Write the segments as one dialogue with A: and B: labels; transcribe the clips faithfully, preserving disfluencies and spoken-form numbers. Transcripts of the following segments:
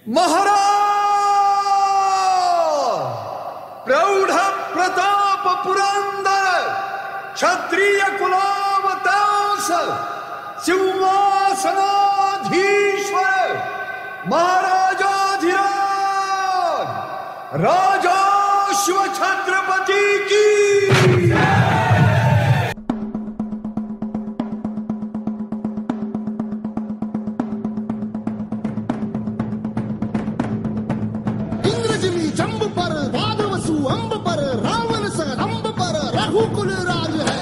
A: महाराज प्रौढ प्रताप पुरंदर क्षत्रिय कुलावतांस सिंहासनाधीश्वर महाराजाधिराज राजा शिव छत्रपति की
B: इंद्रजिमी जंब पर वादवसु अंब पर रावण सरंब पर रघुकुल राज है।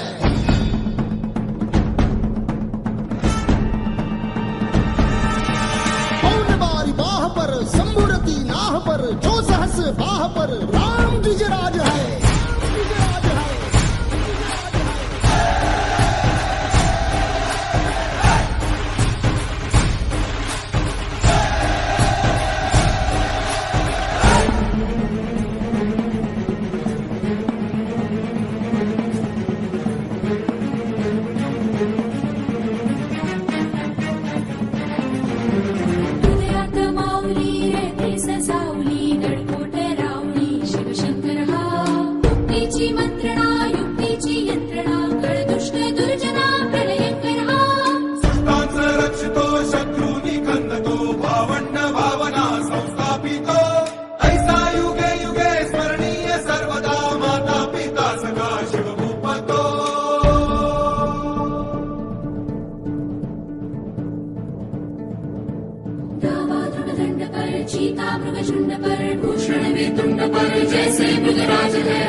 B: बारी बाह पर संबुरती नाह पर जो सहस बाह पर राम द्विजराज है।
C: चीता मृगशुंड पर भूषण में तुंड पर जैसे मृगराज है।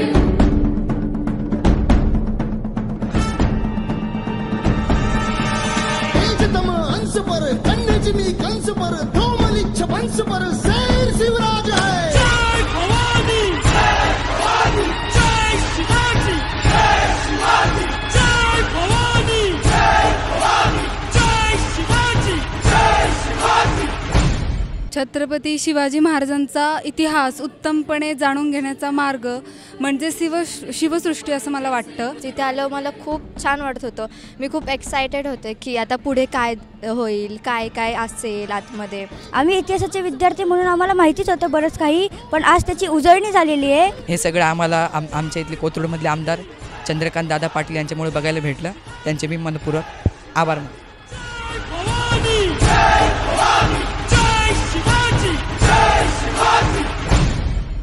B: तेजतम अंश पर कन्यजिमी कंस पर धूमलिच्छ वंश पर शेर शिवराज है।
D: जय भवानी जय भवानी जय शिवाजी जय शिवाजी जय भवानी जय भवानी जय शिवाजी जय शिवाजी।
E: छत्रपती शिवाजी महाराजांचा इतिहास उत्तमपणे जाणून घेण्याचा मार्ग म्हणजे शिव शिवसृष्टी असं मला वाटतं।
F: तिथे आलं मला खूप छान वाटत होतं। मी खूप एक्सायटेड होते की आता पुढे काय होईल, काय काय असेल आतमध्ये।
G: आम्ही इतिहासाचे विद्यार्थी म्हणून आम्हाला माहितीच होतं बरंच काही, पण आज त्याची उजळणी झालेली आहे।
H: हे सगळं आम्हाला आम आमच्या इथले कोथरूडमधले आमदार चंद्रकांत दादा पाटील यांच्यामुळे बघायला भेटलं। त्यांचे मी मनपूर्वक आभार मानतो।